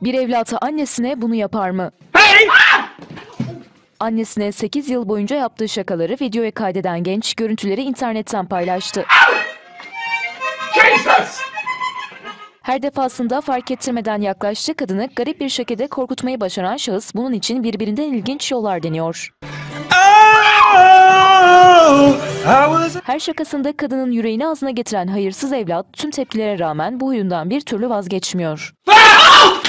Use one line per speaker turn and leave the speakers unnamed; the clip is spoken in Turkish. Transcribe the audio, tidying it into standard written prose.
Bir evlat annesine bunu yapar mı? Annesine 8 yıl boyunca yaptığı şakaları videoya kaydeden genç görüntüleri internetten paylaştı. Her defasında fark ettirmeden yaklaştığı kadını garip bir şekilde korkutmayı başaran şahıs bunun için birbirinden ilginç yollar deniyor. Her şakasında kadının yüreğini ağzına getiren hayırsız evlat tüm tepkilere rağmen bu huyundan bir türlü vazgeçmiyor.